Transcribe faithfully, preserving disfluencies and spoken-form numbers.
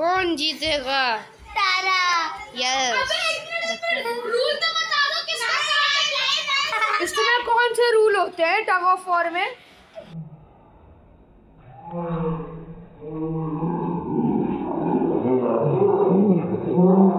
कौन जीतेगा? तारा। Yes. Rule तो बता दो किसका। इसमें कौन से रूल होते हैं टग ऑफ वॉर में? Oh